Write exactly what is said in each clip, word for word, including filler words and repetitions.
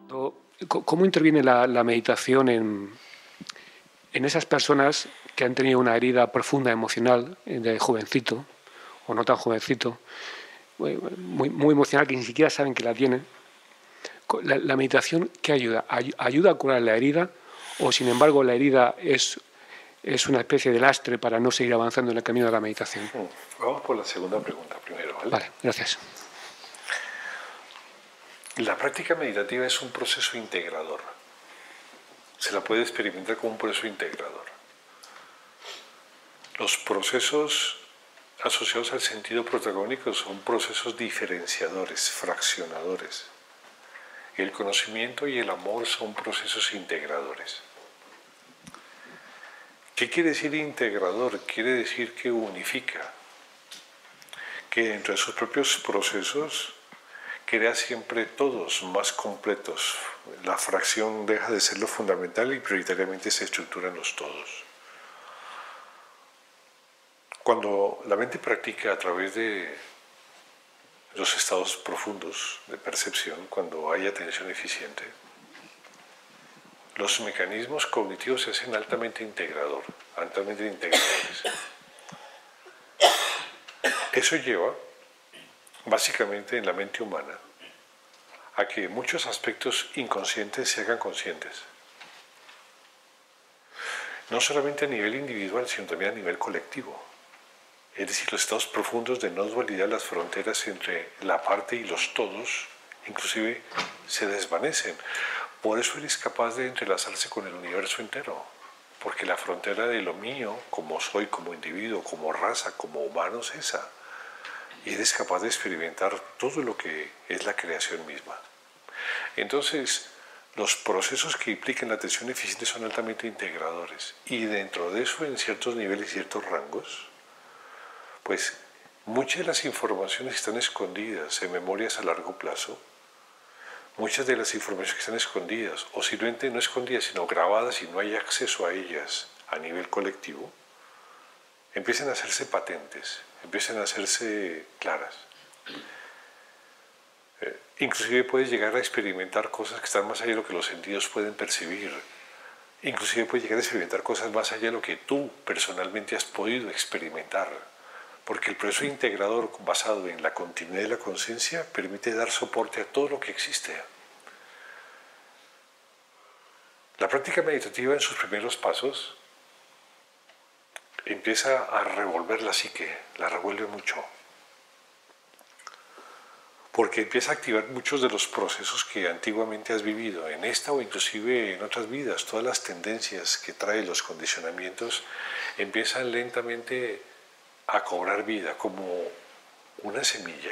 ¿Cómo interviene la, la meditación en, en esas personas que han tenido una herida profunda emocional de jovencito, o no tan jovencito, muy, muy emocional, que ni siquiera saben que la tienen? La, la meditación, ¿qué ayuda? ¿Ayuda a curar la herida? ¿O sin embargo la herida es, es una especie de lastre para no seguir avanzando en el camino de la meditación? Vamos por la segunda pregunta primero, ¿vale? Vale, gracias. La práctica meditativa es un proceso integrador. Se la puede experimentar como un proceso integrador. Los procesos asociados al sentido protagónico son procesos diferenciadores, fraccionadores. El conocimiento y el amor son procesos integradores. ¿Qué quiere decir integrador? Quiere decir que unifica, que dentro de sus propios procesos crea siempre todos más completos. La fracción deja de ser lo fundamental y prioritariamente se estructuran los todos. Cuando la mente practica a través de los estados profundos de percepción, cuando hay atención eficiente, los mecanismos cognitivos se hacen altamente integrador, altamente integradores. Eso lleva, básicamente en la mente humana, a que muchos aspectos inconscientes se hagan conscientes. No solamente a nivel individual, sino también a nivel colectivo. Es decir, los estados profundos de no dualidad, las fronteras entre la parte y los todos, inclusive se desvanecen. Por eso eres capaz de entrelazarse con el universo entero, porque la frontera de lo mío, como soy, como individuo, como raza, como humano, es esa. Y eres capaz de experimentar todo lo que es la creación misma. Entonces, los procesos que implican la atención eficiente son altamente integradores. Y dentro de eso, en ciertos niveles y ciertos rangos, pues muchas de las informaciones que están escondidas en memorias a largo plazo, muchas de las informaciones que están escondidas, o simplemente no escondidas, sino grabadas y no hay acceso a ellas a nivel colectivo, empiezan a hacerse patentes, empiezan a hacerse claras. Eh, inclusive puedes llegar a experimentar cosas que están más allá de lo que los sentidos pueden percibir. Inclusive puedes llegar a experimentar cosas más allá de lo que tú personalmente has podido experimentar. Porque el proceso integrador basado en la continuidad de la conciencia permite dar soporte a todo lo que existe. La práctica meditativa en sus primeros pasos empieza a revolver la psique, la revuelve mucho. Porque empieza a activar muchos de los procesos que antiguamente has vivido, en esta o inclusive en otras vidas. Todas las tendencias que traen los condicionamientos empiezan lentamente a cobrar vida, como una semilla.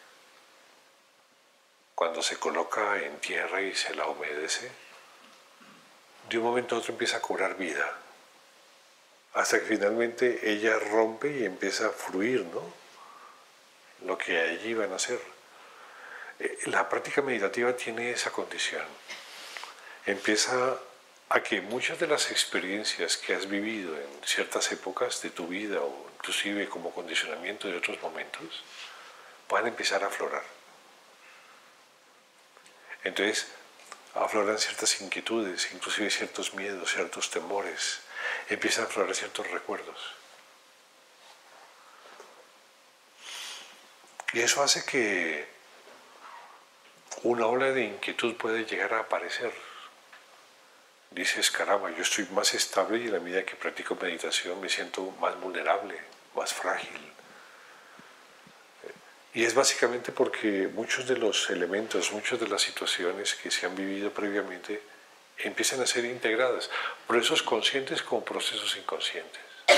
Cuando se coloca en tierra y se la humedece, de un momento a otro empieza a cobrar vida, hasta que finalmente ella rompe y empieza a fluir, ¿no? Lo que allí van a hacer. La práctica meditativa tiene esa condición. Empieza a que muchas de las experiencias que has vivido en ciertas épocas de tu vida o inclusive como condicionamiento de otros momentos puedan empezar a aflorar. Entonces afloran ciertas inquietudes, inclusive ciertos miedos, ciertos temores, empiezan a aflorar ciertos recuerdos. Y eso hace que una ola de inquietud puede llegar a aparecer. Dices, caramba, yo estoy más estable y en la medida que practico meditación me siento más vulnerable, más frágil. Y es básicamente porque muchos de los elementos, muchas de las situaciones que se han vivido previamente empiezan a ser integradas, procesos conscientes como procesos inconscientes.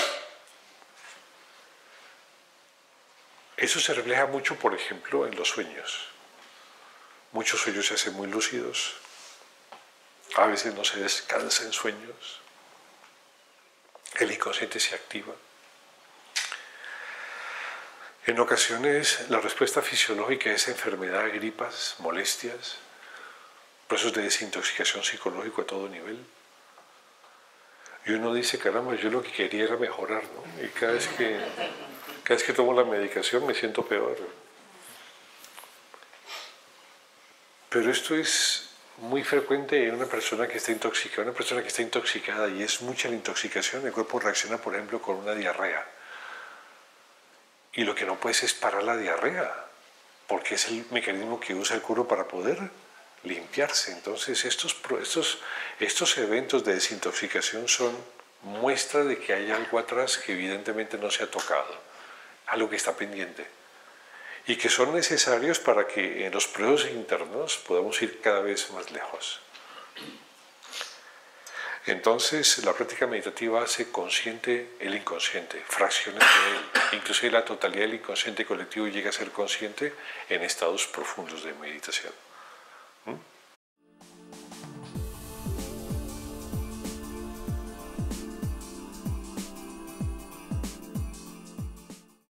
Eso se refleja mucho, por ejemplo, en los sueños. Muchos sueños se hacen muy lúcidos. A veces no se descansa en sueños, el inconsciente se activa. En ocasiones la respuesta fisiológica es enfermedad, gripas, molestias, procesos de desintoxicación psicológico a todo nivel. Y uno dice, caramba, yo lo que quería era mejorar, ¿no? Y cada vez que, cada vez que tomo la medicación me siento peor. Pero esto es muy frecuente en una persona que está intoxicada, una persona que está intoxicada y es mucha la intoxicación, el cuerpo reacciona, por ejemplo, con una diarrea. Y lo que no puedes es parar la diarrea, porque es el mecanismo que usa el cuerpo para poder limpiarse. Entonces, estos, estos, estos eventos de desintoxicación son muestra de que hay algo atrás que evidentemente no se ha tocado, algo que está pendiente, y que son necesarios para que en los procesos internos podamos ir cada vez más lejos. Entonces, la práctica meditativa hace consciente el inconsciente, fracciones de él, inclusive la totalidad del inconsciente colectivo llega a ser consciente en estados profundos de meditación.